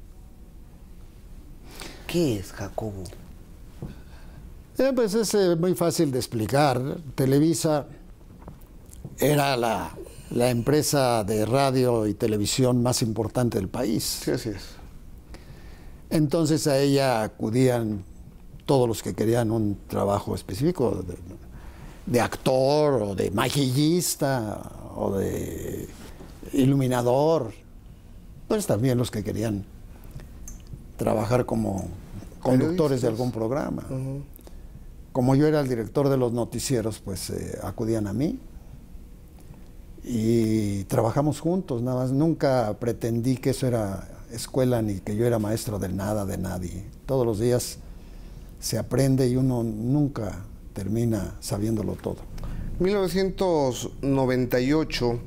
¿Qué es, Jacobo? Eh, pues es eh, muy fácil de explicar. Televisa era la, la empresa de radio y televisión más importante del país. Sí, así es. Entonces a ella acudían todos los que querían un trabajo específico de, de actor o de maquillista o de iluminador, pues también los que querían trabajar como conductores de algún programa. Uh-huh. Como yo era el director de los noticieros, pues eh, acudían a mí y trabajamos juntos, nada más. Nunca pretendí que eso era escuela ni que yo era maestro de nada, de nadie. Todos los días se aprende y uno nunca termina sabiéndolo todo. mil novecientos noventa y ocho,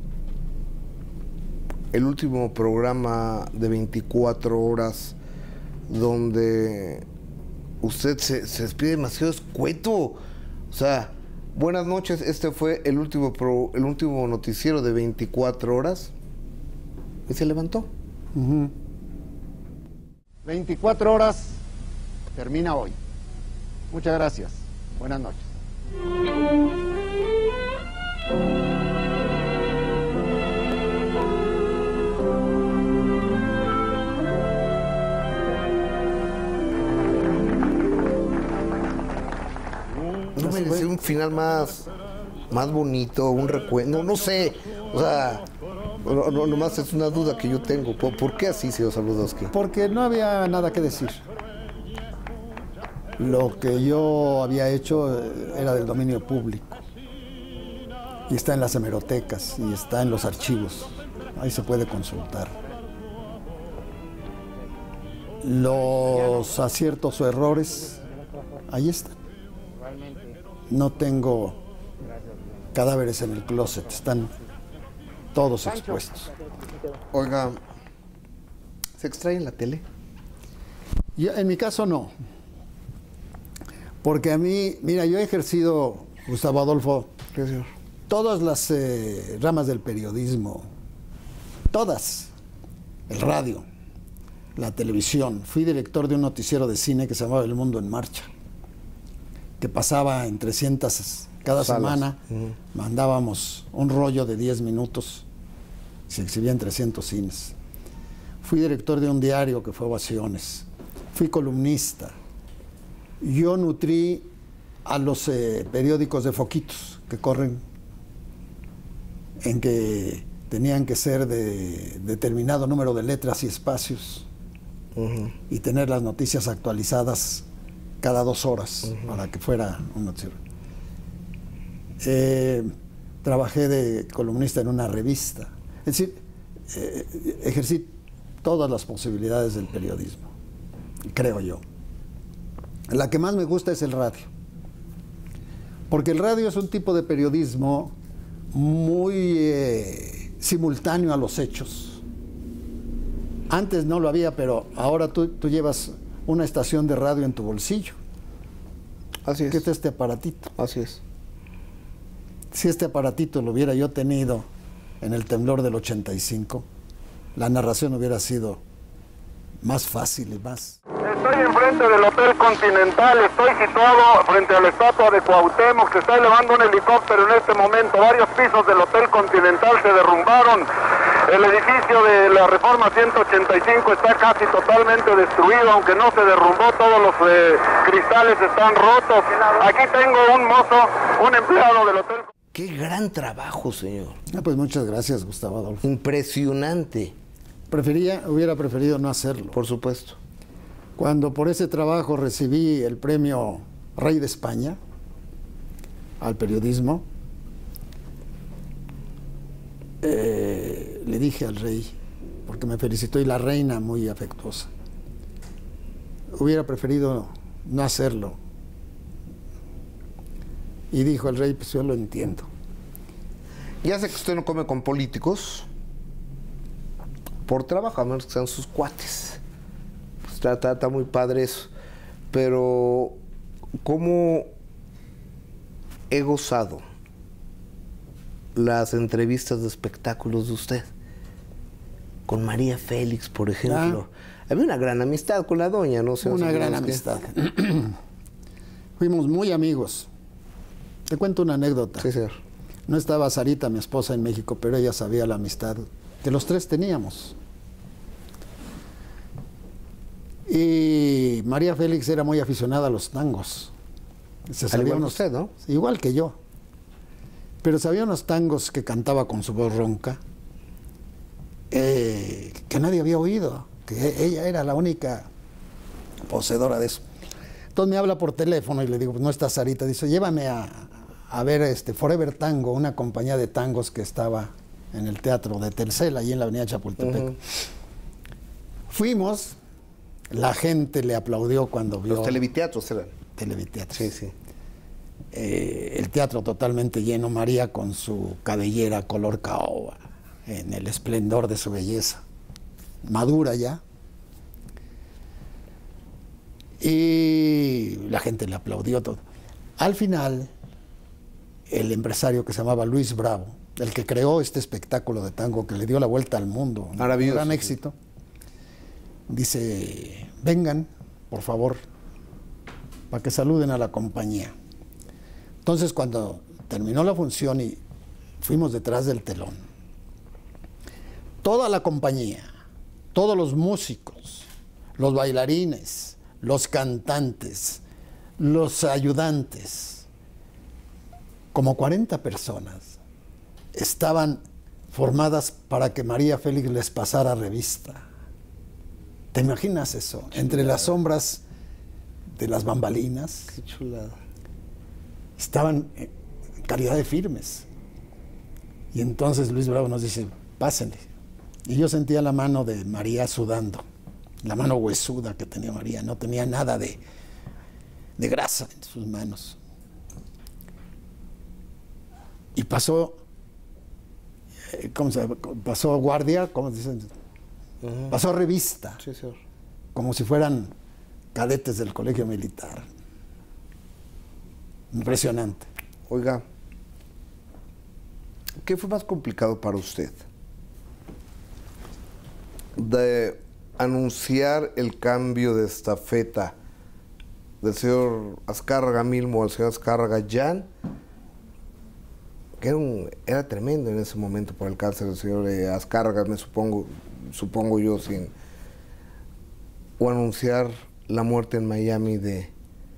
el último programa de veinticuatro horas donde usted se, se despide demasiado escueto. O sea, buenas noches, este fue el último, pro, el último noticiero de veinticuatro horas y se levantó. Uh-huh. veinticuatro horas termina hoy. Muchas gracias. Buenas noches. No merecía un final más, más bonito, un recuerdo, no, no sé, o sea, no, no, nomás es una duda que yo tengo. ¿Por, por qué así, señor Zabludovsky? Porque no había nada que decir. Lo que yo había hecho era del dominio público. Y está en las hemerotecas y está en los archivos. Ahí se puede consultar. Los aciertos o errores, ahí están. No tengo cadáveres en el closet, están todos expuestos. Oiga, ¿se extrae en la tele? Yo, en mi caso no. Porque a mí, mira, yo he ejercido, Gustavo Adolfo, ¿qué, señor? Todas las eh, ramas del periodismo, todas, el radio, la televisión. Fui director de un noticiero de cine que se llamaba El Mundo en Marcha. que pasaba en trescientas cada Salas. semana, Uh-huh. mandábamos un rollo de diez minutos, se exhibía en trescientos cines. Fui director de un diario que fue Ovaciones, fui columnista. Yo nutrí a los eh, periódicos de foquitos que corren, en que tenían que ser de determinado número de letras y espacios, uh-huh. y tener las noticias actualizadas cada dos horas, uh-huh. para que fuera un noticiero. Eh, trabajé de columnista en una revista. Es decir, eh, ejercí todas las posibilidades del periodismo, creo yo. La que más me gusta es el radio, porque el radio es un tipo de periodismo muy eh, simultáneo a los hechos. Antes no lo había, pero ahora tú, tú llevas una estación de radio en tu bolsillo. Así es. ¿Qué es este aparatito? Así es. Si este aparatito lo hubiera yo tenido en el temblor del ochenta y cinco, la narración hubiera sido más fácil y más... Estoy enfrente del Hotel Continental, estoy situado frente a la estatua de Cuauhtémoc, se está elevando un helicóptero en este momento, varios pisos del Hotel Continental se derrumbaron, el edificio de la Reforma ciento ochenta y cinco está casi totalmente destruido, aunque no se derrumbó, todos los eh, cristales están rotos. Aquí tengo un mozo, un empleado del Hotel. ¡Qué gran trabajo, señor! Ah, pues muchas gracias, Gustavo Adolfo. Impresionante. Prefería, hubiera preferido no hacerlo. Por supuesto. Cuando por ese trabajo recibí el premio Rey de España al periodismo, eh, le dije al rey, porque me felicitó, y la reina muy afectuosa, hubiera preferido no hacerlo. Y dijo el rey, pues yo lo entiendo. Ya sé que usted no come con políticos por trabajo, a menos que sean sus cuates. Pues está, está, está muy padre eso. Pero, ¿cómo he gozado las entrevistas de espectáculos de usted? Con María Félix, por ejemplo. Ah. Había una gran amistad con la doña, ¿no? sé Una gran amistad. Fuimos muy amigos. Te cuento una anécdota. Sí, señor. No estaba Sarita, mi esposa, en México, pero ella sabía la amistad que los tres teníamos. Y María Félix era muy aficionada a los tangos. Se Al sabía igual unos, que usted, ¿no? Igual que yo. Pero sabía unos tangos que cantaba con su voz ronca, eh, que nadie había oído, que ella era la única poseedora de eso. Entonces me habla por teléfono y le digo, pues no está Sarita. Dice, llévame a, a ver este Forever Tango, una compañía de tangos que estaba en el teatro de Telcel, allí en la avenida Chapultepec. Uh-huh. Fuimos, la gente le aplaudió cuando vio... Los televiteatros eran. Televiteatros. Sí, sí. Eh, el teatro totalmente lleno, María con su cabellera color caoba, en el esplendor de su belleza, madura ya. Y la gente le aplaudió todo. Al final, el empresario que se llamaba Luis Bravo, el que creó este espectáculo de tango que le dio la vuelta al mundo, un gran éxito, dice, vengan, por favor, para que saluden a la compañía. Entonces, cuando terminó la función y fuimos detrás del telón, toda la compañía, todos los músicos, los bailarines, los cantantes, los ayudantes, como cuarenta personas, estaban formadas para que María Félix les pasara revista. ¿Te imaginas eso? Entre las sombras de las bambalinas. Qué chulada. Estaban en calidad de firmes. Y entonces Luis Bravo nos dice, pásenle. Y yo sentía la mano de María sudando, la mano huesuda que tenía María, no tenía nada de, de grasa en sus manos. Y pasó, ¿cómo se llama? Pasó guardia, ¿cómo dicen? Uh-huh. Pasó revista, sí, señor. Como si fueran cadetes del colegio militar. Impresionante. Oiga, ¿qué fue más complicado para usted? De anunciar el cambio de estafeta del señor Azcárraga Milmo al señor Azcárraga Jan, que era, un, era tremendo en ese momento por el cáncer del señor eh, Azcárraga, me supongo, supongo yo, sin o anunciar la muerte en Miami de,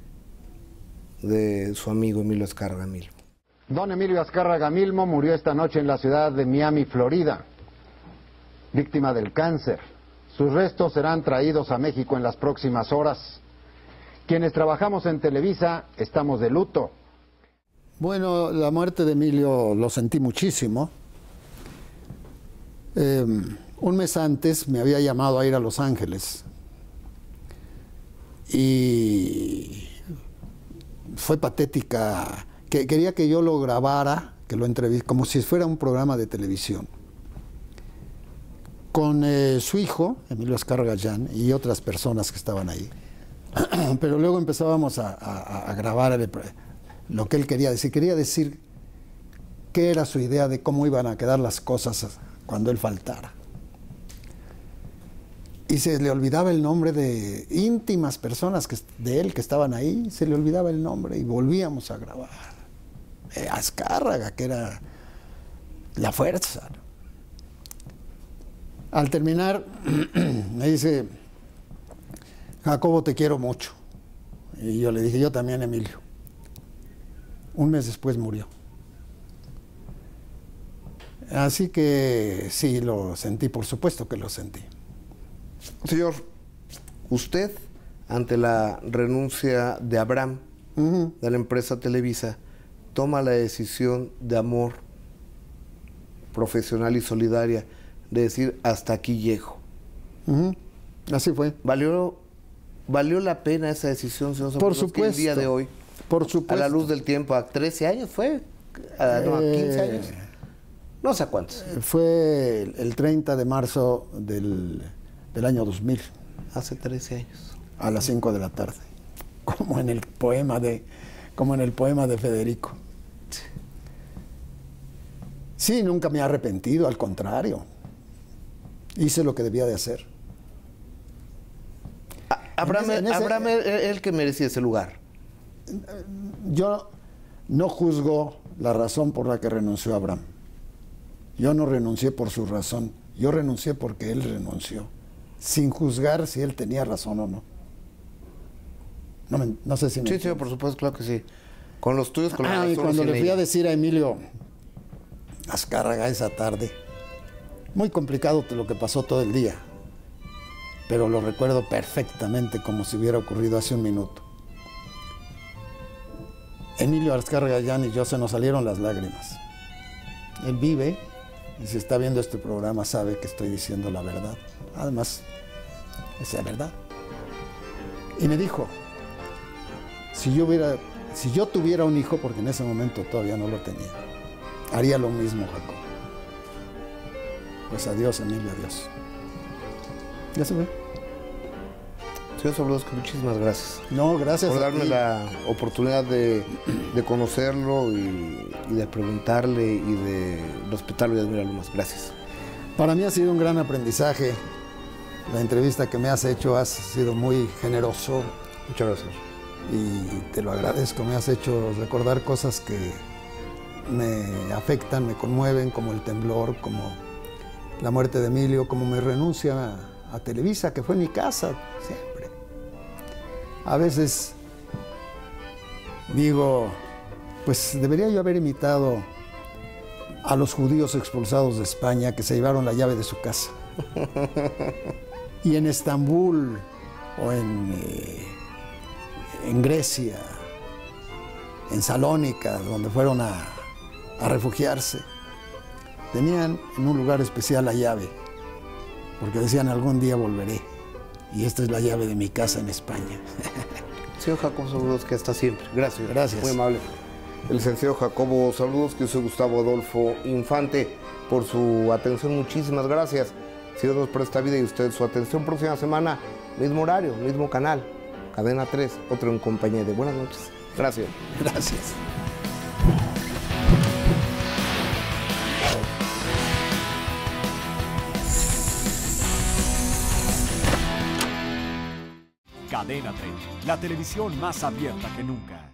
de su amigo Emilio Azcárraga Milmo. Don Emilio Azcárraga Milmo murió esta noche en la ciudad de Miami, Florida, víctima del cáncer. Sus restos serán traídos a México en las próximas horas. Quienes trabajamos en Televisa estamos de luto. Bueno, la muerte de Emilio lo sentí muchísimo. Eh, un mes antes me había llamado a ir a Los Ángeles y fue patética. Que quería que yo lo grabara, que lo entrevistara, como si fuera un programa de televisión, con eh, su hijo, Emilio Azcárraga Jan, y otras personas que estaban ahí. Pero luego empezábamos a, a, a grabar el, lo que él quería decir. Quería decir qué era su idea de cómo iban a quedar las cosas cuando él faltara. Y se le olvidaba el nombre de íntimas personas que, de él que estaban ahí, se le olvidaba el nombre y volvíamos a grabar. Eh, Azcárraga, que era la fuerza. Al terminar, me dice, Jacobo, te quiero mucho. Y yo le dije, yo también, Emilio. Un mes después murió. Así que sí, lo sentí, por supuesto que lo sentí. Señor, usted, ante la renuncia de Abraham, uh-huh. de la empresa Televisa, toma la decisión de amor profesional y solidaria de decir, hasta aquí llego. Uh-huh. Así fue. ¿Valió, ¿Valió la pena esa decisión, señor? Por supuesto. El día de hoy, por supuesto. A la luz del tiempo, a trece años fue, a, no, a quince años, no sé a cuántos. Fue el treinta de marzo del, del año dos mil. Hace trece años. A las cinco de la tarde, como en el poema de, como en el poema de Federico. Sí, nunca me he arrepentido, al contrario. Hice lo que debía de hacer. A, Abraham, en ese, en ese, Abraham era el que merecía ese lugar. Yo no juzgo la razón por la que renunció Abraham. Yo no renuncié por su razón. Yo renuncié porque él renunció, sin juzgar si él tenía razón o no. No, me, no sé si me... Sí, sí, por supuesto, claro que sí. Con los tuyos, con ah, los y cuando le fui ella. a decir a Emilio Azcárraga esa tarde, muy complicado lo que pasó todo el día, pero lo recuerdo perfectamente como si hubiera ocurrido hace un minuto. Emilio Azcárraga Jan y yo se nos salieron las lágrimas. Él vive y si está viendo este programa sabe que estoy diciendo la verdad. Además, es la verdad. Y me dijo, si yo hubiera, si yo tuviera un hijo, porque en ese momento todavía no lo tenía, haría lo mismo, Jacob. Pues adiós, Emilio, adiós. Ya se ve. Señor Sobludovsky, muchísimas gracias. No, gracias por darme la oportunidad de, de conocerlo y, y de preguntarle y de respetarlo y admirarlo más. Gracias. Para mí ha sido un gran aprendizaje. La entrevista que me has hecho has sido muy generoso. Muchas gracias. Y te lo agradezco. Me has hecho recordar cosas que me afectan, me conmueven, como el temblor, como la muerte de Emilio, como mi renuncia a, a Televisa, que fue mi casa siempre. A veces digo, pues debería yo haber imitado a los judíos expulsados de España que se llevaron la llave de su casa. Y en Estambul o en, eh, en Grecia, en Salónica, donde fueron a, a refugiarse, tenían en un lugar especial la llave, porque decían algún día volveré. Y esta es la llave de mi casa en España. Señor Jacobo Sobludovsky, hasta siempre. Gracias. Gracias. Muy amable. El licenciado Jacobo Sobludovsky, soy Gustavo Adolfo Infante, por su atención. Muchísimas gracias. Si Dios nos presta vida y usted su atención, próxima semana, mismo horario, mismo canal, Cadena tres, otro en compañía de. Buenas noches. Gracias. Gracias. Cadena Cadena treinta, la televisión más abierta que nunca.